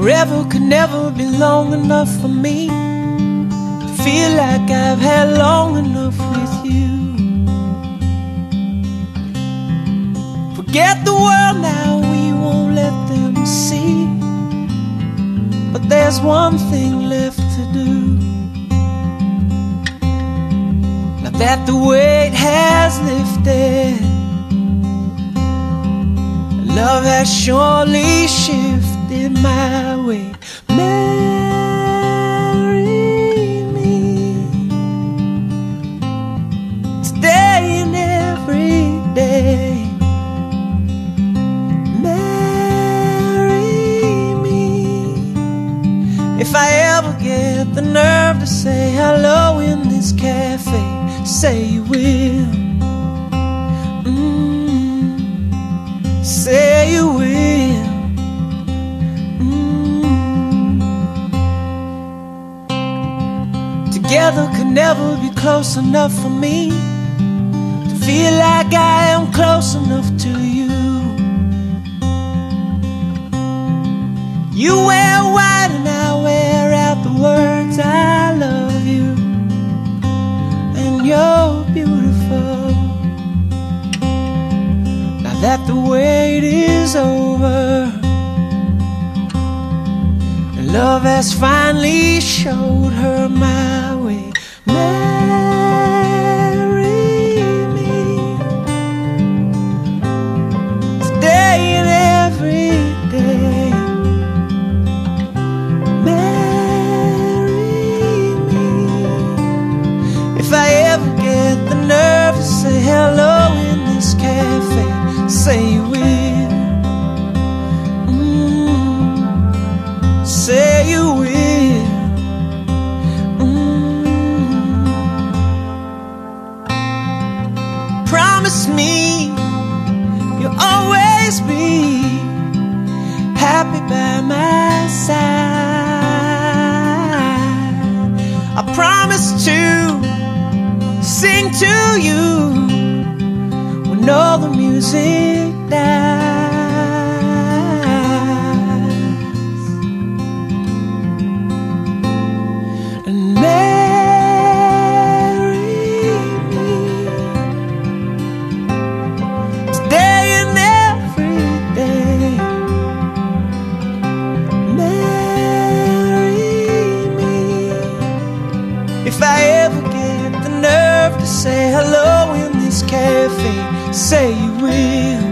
Forever could never be long enough for me to feel like I've had long enough with you. Forget the world now, we won't let them see. But there's one thing left to do. Now that the weight has lifted, love has surely shifted my way. Marry me today and every day. If I ever get the nerve to say hello in this cafe, say you will. Say you will. Together could never be close enough for me to feel like I am close enough to you. You wear white and I wear out the words I love you, and you're beautiful. Now that the wait is over and love has finally showed her my way. Marry me today and every day. Say hello in this cafe, say you will. Say you will. Promise me you'll always be happy by my side. I promise to sing to you when all the music dies. And marry me today and every day. Marry me if I ever get the nerve to say hello in this cafe, say you will.